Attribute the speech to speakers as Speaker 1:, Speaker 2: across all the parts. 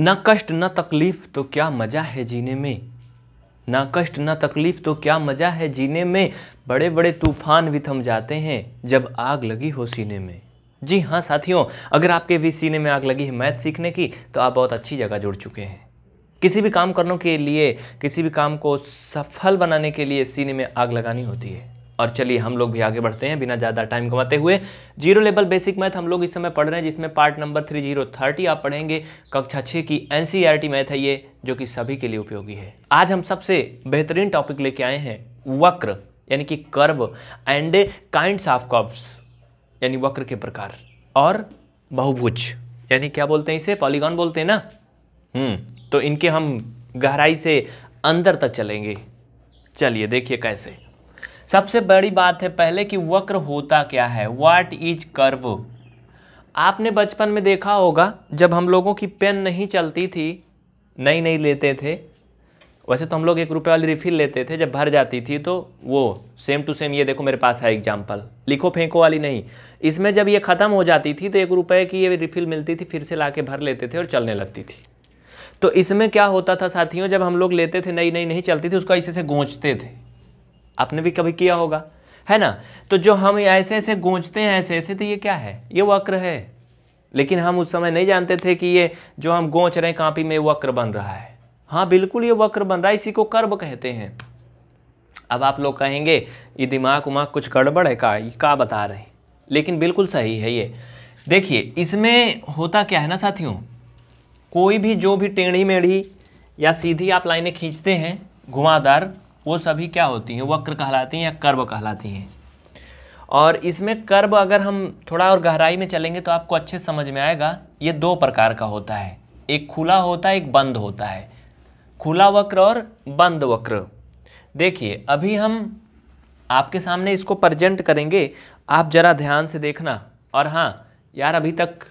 Speaker 1: ना कष्ट ना तकलीफ तो क्या मजा है जीने में, ना कष्ट ना तकलीफ तो क्या मजा है जीने में, बड़े बड़े तूफान भी थम जाते हैं जब आग लगी हो सीने में। जी हाँ साथियों, अगर आपके भी सीने में आग लगी है मैथ सीखने की तो आप बहुत अच्छी जगह जुड़ चुके हैं। किसी भी काम करने के लिए, किसी भी काम को सफल बनाने के लिए सीने में आग लगानी होती है। और चलिए हम लोग भी आगे बढ़ते हैं बिना ज़्यादा टाइम गंवाते हुए। जीरो लेवल बेसिक मैथ हम लोग इस समय पढ़ रहे हैं, जिसमें पार्ट नंबर 3030 आप पढ़ेंगे। कक्षा 6 की एनसीईआरटी मैथ है ये, जो कि सभी के लिए उपयोगी है। आज हम सबसे बेहतरीन टॉपिक लेके आए हैं वक्र, यानी कि curve and kinds of curves, यानी वक्र के प्रकार, और बहुभुज, यानी क्या बोलते हैं इसे, पॉलीगॉन बोलते हैं ना। तो इनके हम गहराई से अंदर तक चलेंगे। चलिए देखिए कैसे। सबसे बड़ी बात है पहले कि वक्र होता क्या है, व्हाट इज कर्व। आपने बचपन में देखा होगा जब हम लोगों की पेन नहीं चलती थी, नई नई लेते थे, वैसे तो हम लोग 1 रुपये वाली रिफिल लेते थे, जब भर जाती थी तो वो सेम टू सेम, ये देखो मेरे पास है एग्जाम्पल, लिखो फेंको वाली नहीं। इसमें जब ये ख़त्म हो जाती थी तो 1 रुपये की ये रिफिल मिलती थी, फिर से ला के भर लेते थे और चलने लगती थी। तो इसमें क्या होता था साथियों, जब हम लोग लेते थे नई नई नहीं चलती थी, उसको ऐसे से गूंजते थे। आपने भी कभी किया होगा, है ना। तो जो हम ऐसे ऐसे गूंजते हैं ऐसे ऐसे, तो ये क्या है, ये वक्र है। लेकिन हम उस समय नहीं जानते थे कि ये जो हम गूंज रहे हैं कापी में वक्र बन रहा है। हाँ बिल्कुल ये वक्र बन रहा है, इसी को कर्व कहते हैं। अब आप लोग कहेंगे ये दिमाग उमाग कुछ गड़बड़ है का बता रहे हैं, लेकिन बिल्कुल सही है ये। देखिए इसमें होता क्या है ना साथियों, कोई भी जो भी टेढ़ी मेढ़ी या सीधी आप लाइनें खींचते हैं घुमावदार, वो सभी क्या होती हैं, वक्र कहलाती हैं या कर्व कहलाती हैं। और इसमें कर्व अगर हम थोड़ा और गहराई में चलेंगे तो आपको अच्छे समझ में आएगा। ये 2 प्रकार का होता है, एक खुला होता है, एक बंद होता है। खुला वक्र और बंद वक्र। देखिए अभी हम आपके सामने इसको प्रेजेंट करेंगे, आप जरा ध्यान से देखना। और हाँ यार, अभी तक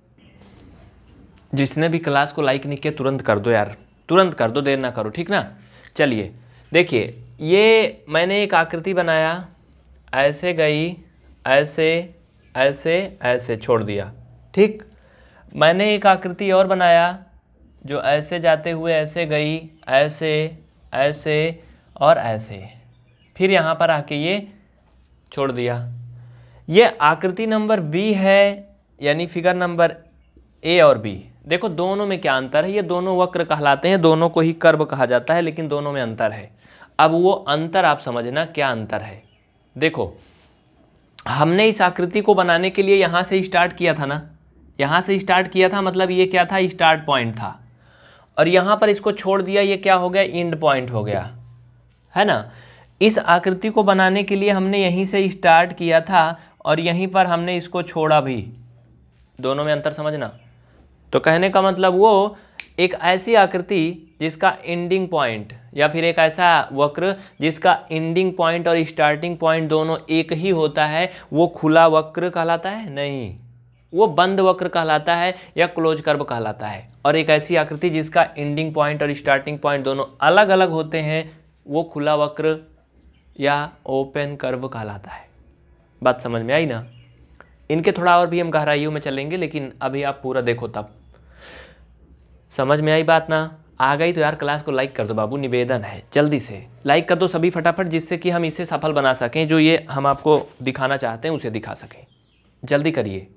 Speaker 1: जिसने भी क्लास को लाइक नहीं किया तुरंत कर दो यार, तुरंत कर दो, देर ना करो, ठीक ना। चलिए देखिए, ये मैंने एक आकृति बनाया, ऐसे गई, ऐसे ऐसे ऐसे छोड़ दिया, ठीक। मैंने एक आकृति और बनाया जो ऐसे जाते हुए ऐसे गई, ऐसे ऐसे और ऐसे, फिर यहाँ पर आके ये छोड़ दिया। ये आकृति नंबर बी है, यानी फिगर नंबर ए और बी। देखो दोनों में क्या अंतर है, ये दोनों वक्र कहलाते हैं, दोनों को ही कर्व कहा जाता है, लेकिन दोनों में अंतर है। अब वो अंतर आप समझना क्या अंतर है। देखो हमने इस आकृति को बनाने के लिए यहाँ से स्टार्ट किया था ना, यहाँ से स्टार्ट किया था, मतलब ये क्या था, स्टार्ट पॉइंट था। और यहाँ पर इसको छोड़ दिया, ये क्या हो गया, एंड पॉइंट हो गया, है ना। इस आकृति को बनाने के लिए हमने यहीं से स्टार्ट किया था और यहीं पर हमने इसको छोड़ा भी। दोनों में अंतर समझना। तो कहने का मतलब वो एक ऐसी आकृति जिसका एंडिंग पॉइंट, या फिर एक ऐसा वक्र जिसका एंडिंग पॉइंट और स्टार्टिंग पॉइंट दोनों एक ही होता है, वो खुला वक्र कहलाता है, नहीं वो बंद वक्र कहलाता है या क्लोज कर्व कहलाता है। और एक ऐसी आकृति जिसका एंडिंग पॉइंट और स्टार्टिंग पॉइंट दोनों अलग अलग होते हैं, वो खुला वक्र या ओपन कर्व कहलाता है। बात समझ में आई ना। इनके थोड़ा और भी हम गहराइयों में चलेंगे, लेकिन अभी आप पूरा देखो तब समझ में आई बात ना। आ गई तो यार क्लास को लाइक कर दो बाबू, निवेदन है, जल्दी से लाइक कर दो सभी फटाफट, जिससे कि हम इसे सफल बना सकें, जो ये हम आपको दिखाना चाहते हैं उसे दिखा सकें। जल्दी करिए।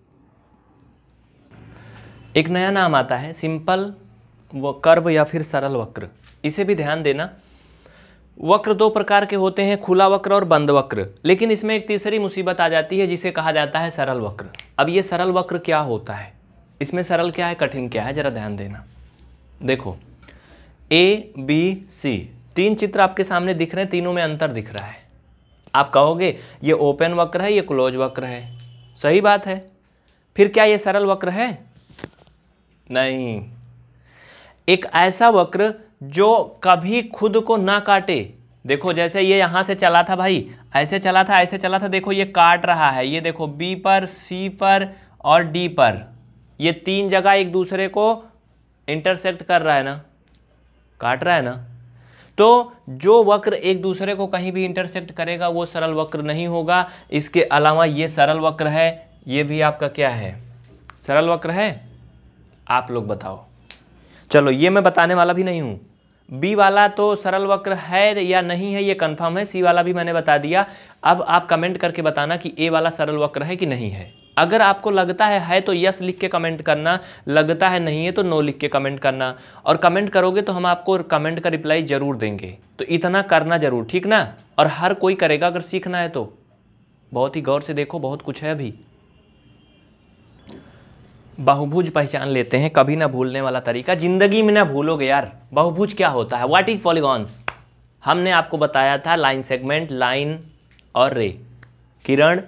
Speaker 1: एक नया नाम आता है सिंपल कर्व या फिर सरल वक्र, इसे भी ध्यान देना। वक्र 2 प्रकार के होते हैं, खुला वक्र और बंद वक्र, लेकिन इसमें एक तीसरी मुसीबत आ जाती है जिसे कहा जाता है सरल वक्र। अब ये सरल वक्र क्या होता है, इसमें सरल क्या है कठिन क्या है, जरा ध्यान देना। देखो ए बी सी 3 चित्र आपके सामने दिख रहे हैं, तीनों में अंतर दिख रहा है। आप कहोगे ये ओपन वक्र है, ये क्लोज वक्र है, सही बात है। फिर क्या ये सरल वक्र है, नहीं। एक ऐसा वक्र जो कभी खुद को ना काटे। देखो जैसे ये यहाँ से चला था भाई, ऐसे चला था, ऐसे चला था, देखो ये काट रहा है, ये देखो बी पर, सी पर और डी पर, ये 3 जगह एक दूसरे को इंटरसेक्ट कर रहा है ना, काट रहा है ना। तो जो वक्र एक दूसरे को कहीं भी इंटरसेक्ट करेगा वो सरल वक्र नहीं होगा। इसके अलावा ये सरल वक्र है, ये भी आपका क्या है, सरल वक्र है, आप लोग बताओ। चलो ये मैं बताने वाला भी नहीं हूँ। बी वाला तो सरल वक्र है या नहीं है ये कंफर्म है, सी वाला भी मैंने बता दिया। अब आप कमेंट करके बताना कि ए वाला सरल वक्र है कि नहीं है। अगर आपको लगता है तो यस लिख के कमेंट करना, लगता है नहीं है तो नो लिख के कमेंट करना। और कमेंट करोगे तो हम आपको कमेंट का रिप्लाई जरूर देंगे, तो इतना करना जरूर, ठीक ना। और हर कोई करेगा अगर सीखना है तो। बहुत ही गौर से देखो, बहुत कुछ है अभी। बहुभुज पहचान लेते हैं, कभी ना भूलने वाला तरीका, जिंदगी में ना भूलोगे यार। बहुभुज क्या होता है, व्हाट इज पॉलीगॉन्स। हमने आपको बताया था लाइन सेगमेंट, लाइन और रे, किरण,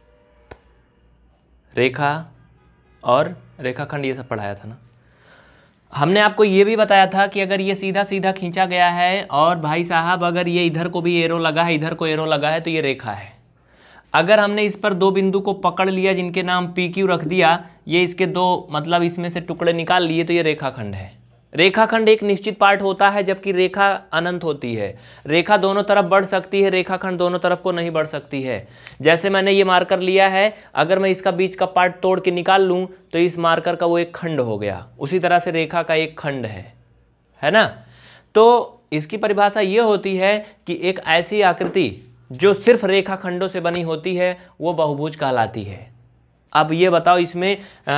Speaker 1: रेखा और रेखाखंड, ये सब पढ़ाया था ना। हमने आपको ये भी बताया था कि अगर ये सीधा सीधा खींचा गया है और भाई साहब अगर ये इधर को भी एरो लगा है, इधर को एरो लगा है, तो ये रेखा है। अगर हमने इस पर दो बिंदु को पकड़ लिया जिनके नाम पी क्यू रख दिया, ये इसके दो मतलब इसमें से टुकड़े निकाल लिए, तो ये रेखाखंड है। रेखाखंड एक निश्चित पार्ट होता है जबकि रेखा अनंत होती है। रेखा दोनों तरफ बढ़ सकती है, रेखाखंड दोनों तरफ को नहीं बढ़ सकती है। जैसे मैंने ये मार्कर लिया है, अगर मैं इसका बीच का पार्ट तोड़ के निकाल लूँ तो इस मार्कर का वो एक खंड हो गया। उसी तरह से रेखा का एक खंड है ना। तो इसकी परिभाषा ये होती है कि एक ऐसी आकृति जो सिर्फ रेखाखंडों से बनी होती है वो बहुभुज कहलाती है। अब ये बताओ इसमें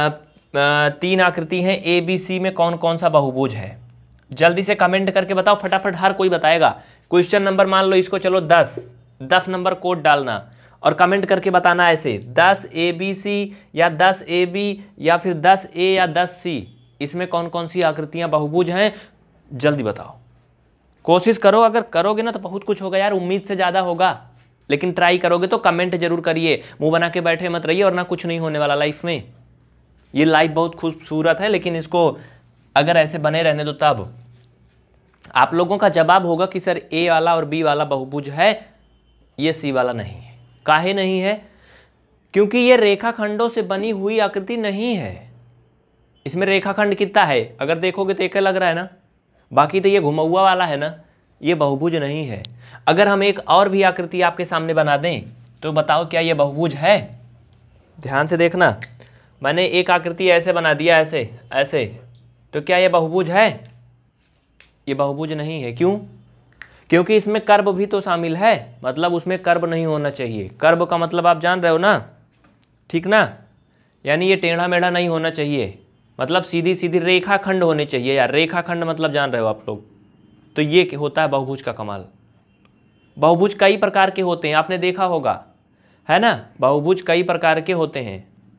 Speaker 1: तीन आकृति हैं, ए बी सी में कौन कौन सा बहुभुज है। जल्दी से कमेंट करके बताओ, फटाफट, हर कोई बताएगा। क्वेश्चन नंबर मान लो इसको, चलो 10 नंबर कोड डालना और कमेंट करके बताना ऐसे 10 ABC या 10 AB या फिर 10 A या 10 C, इसमें कौन कौन सी आकृतियां बहुभुज हैं, जल्दी बताओ। कोशिश करो, अगर करोगे ना तो बहुत कुछ होगा यार, उम्मीद से ज़्यादा होगा, लेकिन ट्राई करोगे तो कमेंट जरूर करिए। मुंह बना के बैठे मत रहिए, और ना कुछ नहीं होने वाला लाइफ में। ये लाइफ बहुत खूबसूरत है, लेकिन इसको अगर ऐसे बने रहने दो तब। आप लोगों का जवाब होगा कि सर ए वाला और बी वाला बहुभुज है, ये सी वाला नहीं है। काहे नहीं है? क्योंकि ये रेखाखंडों से बनी हुई आकृति नहीं है। इसमें रेखाखंड कितना है अगर देखोगे तो एक लग रहा है ना, बाकी तो ये घुमा हुआ वाला है ना, ये बहुभुज नहीं है। अगर हम एक और भी आकृति आपके सामने बना दें तो बताओ क्या ये बहुभुज है? ध्यान से देखना, मैंने एक आकृति ऐसे बना दिया, ऐसे ऐसे, तो क्या ये बहुभुज है? ये बहुभुज नहीं है। क्यों? क्योंकि इसमें कर्व भी तो शामिल है, मतलब उसमें कर्व नहीं होना चाहिए। कर्व का मतलब आप जान रहे हो ना, ठीक ना, यानी ये टेढ़ा मेढ़ा नहीं होना चाहिए, मतलब सीधी सीधी रेखाखंड होने चाहिए यार। रेखाखंड मतलब जान रहे हो आप लोग। तो ये होता है बहुभुज का कमाल। बहुभुज कई प्रकार के होते हैं, आपने देखा होगा, है ना। बहुभुज कई प्रकार के होते हैं।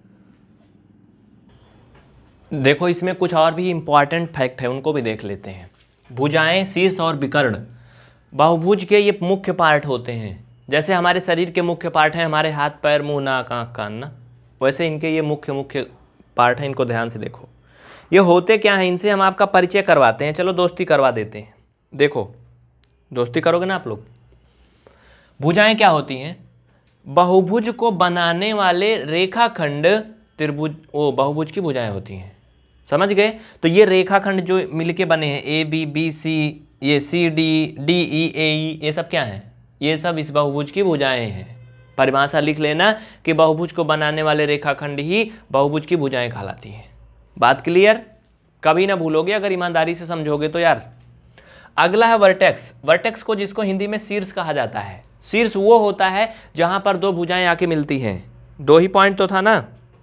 Speaker 1: देखो इसमें कुछ और भी इंपॉर्टेंट फैक्ट है, उनको भी देख लेते हैं। भुजाएं, शीर्ष और विकर्ण बहुभुज के ये मुख्य पार्ट होते हैं। जैसे हमारे शरीर के मुख्य पार्ट हैं हमारे हाथ, पैर, मुंह, नाक, आँख, कान ना, वैसे इनके ये मुख्य पार्ट हैं। इनको ध्यान से देखो, ये होते क्या हैं, इनसे हम आपका परिचय करवाते हैं। चलो दोस्ती करवा देते हैं। देखो दोस्ती करोगे ना आप लोग। भुजाएं क्या होती हैं? बहुभुज को बनाने वाले रेखाखंड त्रिभुज, वो बहुभुज की भुजाएं होती हैं, समझ गए। तो ये रेखाखंड जो मिलके बने हैं, ए बी बी सी, ये सी डी, डी ई ए ई, ये सब क्या हैं? ये सब इस बहुभुज की भुजाएं हैं। परिभाषा लिख लेना कि बहुभुज को बनाने वाले रेखाखंड ही बहुभुज की भुजाएं कहलाती हैं। बात क्लियर? कभी ना भूलोगे अगर ईमानदारी से समझोगे तो यार। अगला है वर्टेक्स। वर्टेक्स को जिसको हिंदी में शीर्ष कहा जाता है। शीर्ष वो होता है जहां पर दो भुजाएं आके मिलती हैं। दो ही पॉइंट तो था ना,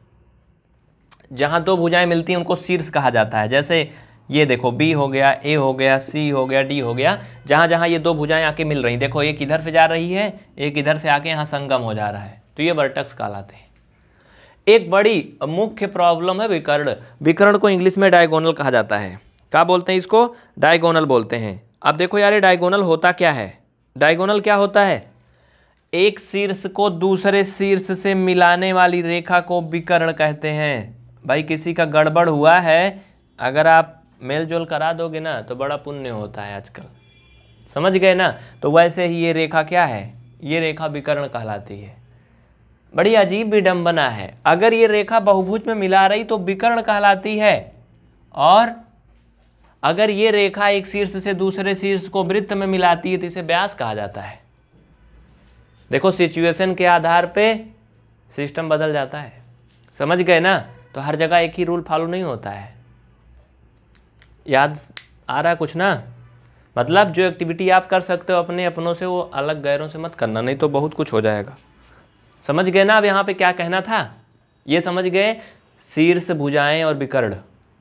Speaker 1: जहां दो भुजाएं मिलती हैं उनको शीर्ष कहा जाता है। जैसे ये देखो, बी हो गया, ए हो गया, सी हो गया, डी हो गया, जहां जहां ये दो भुजाएं आके मिल रही, देखो एक इधर से जा रही है, एक इधर से आके यहाँ संगम हो जा रहा है, तो ये वर्टेक्स कहलाते हैं। एक बड़ी मुख्य प्रॉब्लम है विकर्ण। विकर्ण को इंग्लिश में डायगोनल कहा जाता है। क्या बोलते हैं इसको? डायगोनल बोलते हैं। अब देखो यार, ये डायगोनल होता क्या है? डायगोनल क्या होता है? एक शीर्ष को दूसरे शीर्ष से मिलाने वाली रेखा को विकर्ण कहते हैं। भाई किसी का गड़बड़ हुआ है, अगर आप मेल जोल करा दोगे ना तो बड़ा पुण्य होता है आजकल, समझ गए ना। तो वैसे ही ये रेखा क्या है? ये रेखा विकर्ण कहलाती है। बड़ी अजीब विडंबना है, अगर ये रेखा बहुभुज में मिला रही तो विकर्ण कहलाती है, और अगर ये रेखा एक शीर्ष से दूसरे शीर्ष को वृत्त में मिलाती है तो इसे व्यास कहा जाता है। देखो सिचुएशन के आधार पे सिस्टम बदल जाता है, समझ गए ना। तो हर जगह एक ही रूल फॉलो नहीं होता है। याद आ रहा है कुछ ना? मतलब जो एक्टिविटी आप कर सकते हो अपने अपनों से, वो अलग गैरों से मत करना, नहीं तो बहुत कुछ हो जाएगा। समझ गए ना अब यहाँ पे क्या कहना था? ये समझ गए शीर्ष, भुजाएं और विकर्ण।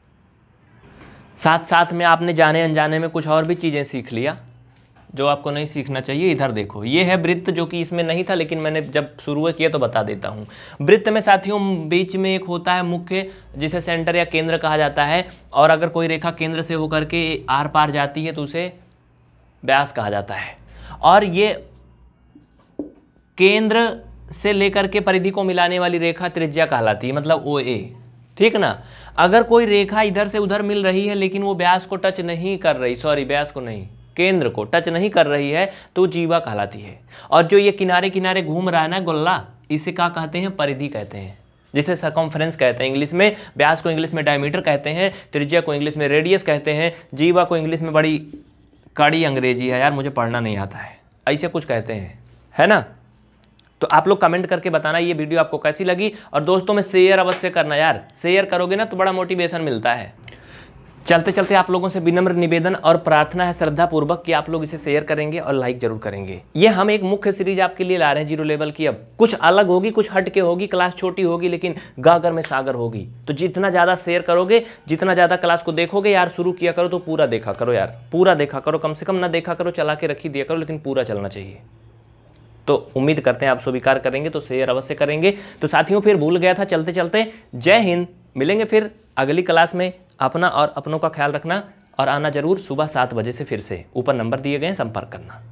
Speaker 1: साथ साथ में आपने जाने अनजाने में कुछ और भी चीज़ें सीख लिया जो आपको नहीं सीखना चाहिए। इधर देखो, ये है वृत्त, जो कि इसमें नहीं था लेकिन मैंने जब शुरू किया तो बता देता हूँ। वृत्त में साथियों बीच में एक होता है मुख्य, जिसे सेंटर या केंद्र कहा जाता है, और अगर कोई रेखा केंद्र से होकर के आर पार जाती है तो उसे व्यास कहा जाता है। और ये केंद्र से लेकर के परिधि को मिलाने वाली रेखा त्रिज्या कहलाती है, मतलब ओ ए, ठीक ना। अगर कोई रेखा इधर से उधर मिल रही है लेकिन वो व्यास को टच नहीं कर रही, सॉरी व्यास को नहीं, केंद्र को टच नहीं कर रही है, तो जीवा कहलाती है। और जो ये किनारे किनारे घूम रहा है ना गोला, इसे क्या कहते हैं? परिधि कहते हैं, जिसे सरकमफ्रेंस कहते हैं इंग्लिश में। व्यास को इंग्लिश में डायमीटर कहते हैं, त्रिज्या को इंग्लिश में रेडियस कहते हैं, जीवा को इंग्लिश में बड़ी कड़ी अंग्रेजी है यार, मुझे पढ़ना नहीं आता है, ऐसे कुछ कहते हैं, है ना। तो आप लोग कमेंट करके बताना ये वीडियो आपको कैसी लगी, और दोस्तों में शेयर अवश्य करना यार, शेयर करोगे ना तो बड़ा मोटिवेशन मिलता है। चलते चलते आप लोगों से विनम्र निवेदन और प्रार्थना है श्रद्धा पूर्वक कि आप लोग इसे शेयर करेंगे और लाइक जरूर करेंगे। ये हम एक मुख्य सीरीज आपके लिए ला रहे हैं जीरो लेवल की। अब कुछ अलग होगी, कुछ हट के होगी, क्लास छोटी होगी लेकिन गागर में सागर होगी। तो जितना ज़्यादा शेयर करोगे, जितना ज़्यादा क्लास को देखोगे यार, शुरू किया करो तो पूरा देखा करो यार, पूरा देखा करो, कम से कम ना देखा करो, चला के रखी दिया करो, लेकिन पूरा चलना चाहिए। तो उम्मीद करते हैं आप स्वीकार करेंगे, तो शेयर अवश्य करेंगे। तो साथियों फिर भूल गया था, चलते चलते जय हिंद। मिलेंगे फिर अगली क्लास में। अपना और अपनों का ख्याल रखना, और आना जरूर सुबह 7 बजे से फिर से। ऊपर नंबर दिए गए हैं, संपर्क करना।